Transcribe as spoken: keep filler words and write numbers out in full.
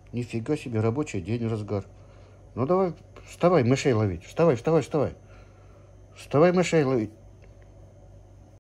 Нифига себе, рабочий день, разгар. Ну давай, вставай, мышей ловить. Вставай, вставай, вставай. Вставай, мышей ловить.